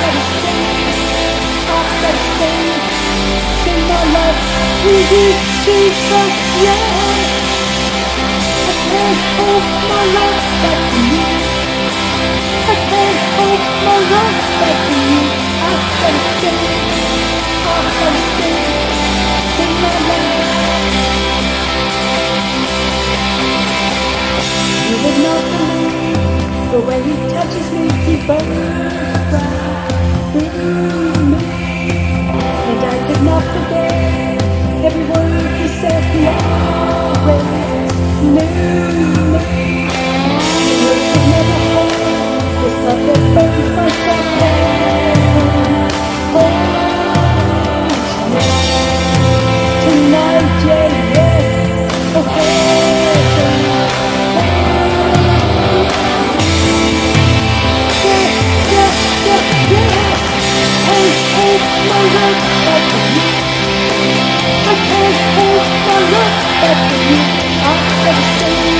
gotta sing my love to you, Jesus, yeah. I can't hold my love back to you. I can't hold my love back to you. I gotta sing my love. You would not believe the way he touches me, he burns right through me. And I could not forget every word he said, he always knew me. The words could never hold this love that burns my soul. Tonight, yeah, yes, okay. My love back to you. I can't hold my love back to you. I'm gonna sing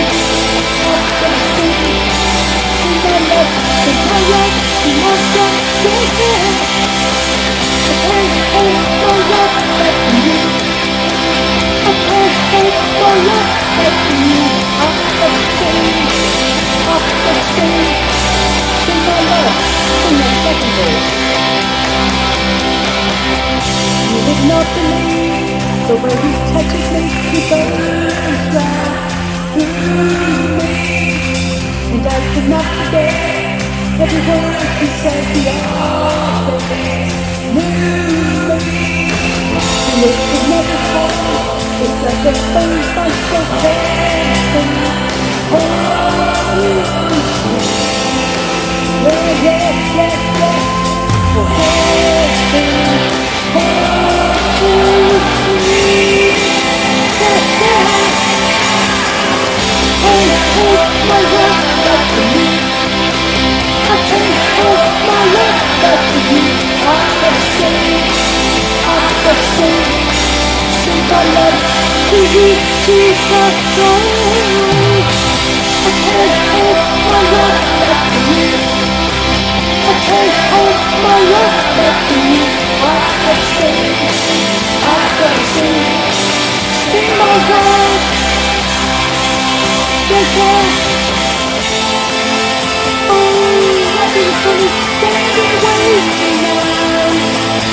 my love, sing my love, sing my love, yeah. I can't hold my love back to you. I can't hold my love back to you. I'm gonna sing my love, sing my second verse. You would not believe the way he touches me, he burns right through me. And I could not forget every word he said, he always knew me. And it could never fall, it's like a burns my soul. My love back to you. I can't hold my love back to you. I'm gonna sing my love to you, Jesus. I can't hold my love back to you. I can't hold my love back to you. I'm gonna sing my love. Yeah. Nothing's gonna stand in the way tonight.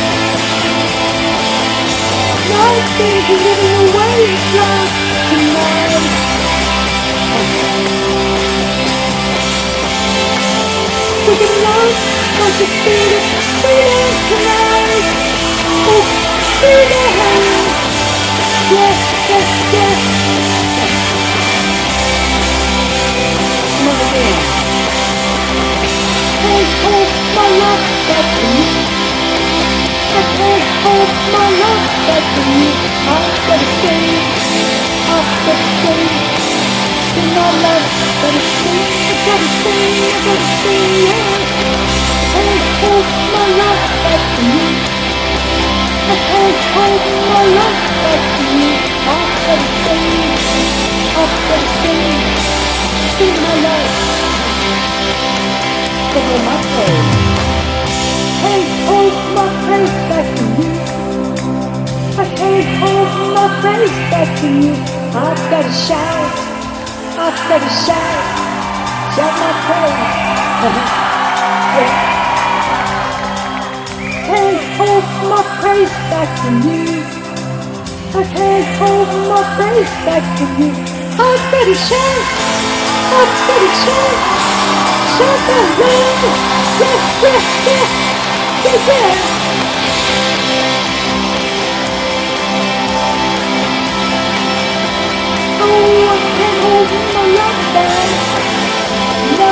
Nothing's getting away from tonight. We can love, don't you feel it? Feel it tonight. Oh, feel it. Yes. Come on again. I can't hold my love back to you. I can't hold my love back to you. I'm gonna sing my love. Gotta sing, yeah. I can't hold my love back to you. I can't hold my love back to you. I'm gonna sing my love. Over my praise. Can't hold my praise back to you. I can't hold my praise back to you. I've gotta shout my praise. Yeah. Can't hold my praise back to you. I can't hold my praise back to you. I've gotta shout the love. Yeah. Oh, I can't hold my love back. No.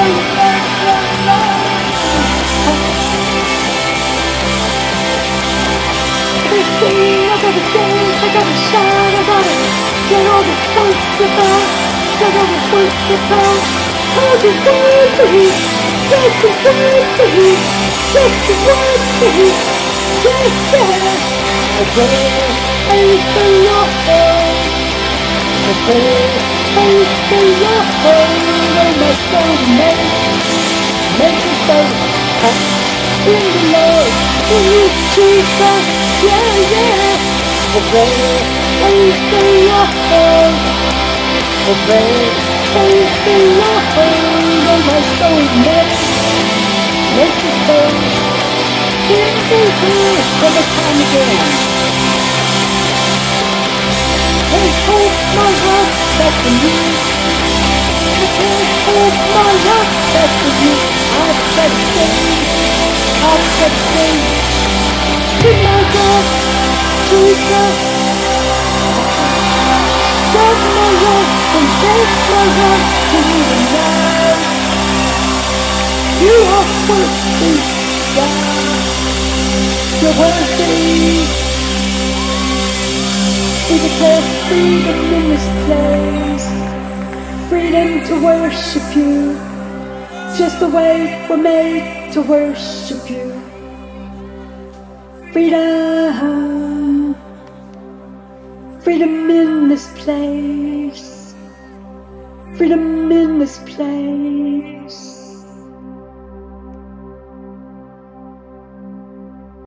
I gotta dance, I gotta shout, I gotta get all the folks about. Oh, just wait for you. Just wait for you. I pray for your hand. I pray for your hand. Oh, my soul, make it so. in the Lord, in you, Jesus, yeah, yeah. Obey, praise the Lord. Obey, praise the Lord. And my soul makes its boast in the Lord for the time again. Can't hold my heart back from you. I can't hold my heart back from you. I've got to stay with my God, Jesus. Set my heart and take my heart to you tonight. You are worthy, God. You're worthy. We declare freedom in this place. Freedom to worship you, just the way we're made to worship you. Freedom, freedom in this place, freedom in this place.